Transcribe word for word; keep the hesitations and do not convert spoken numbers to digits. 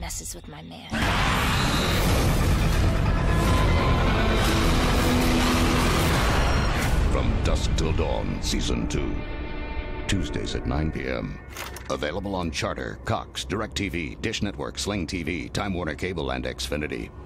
messes with my man. From Dusk Till Dawn, Season two. Tuesdays at nine p m Available on Charter, Cox, DirecTV, Dish Network, Sling T V, Time Warner Cable, and Xfinity.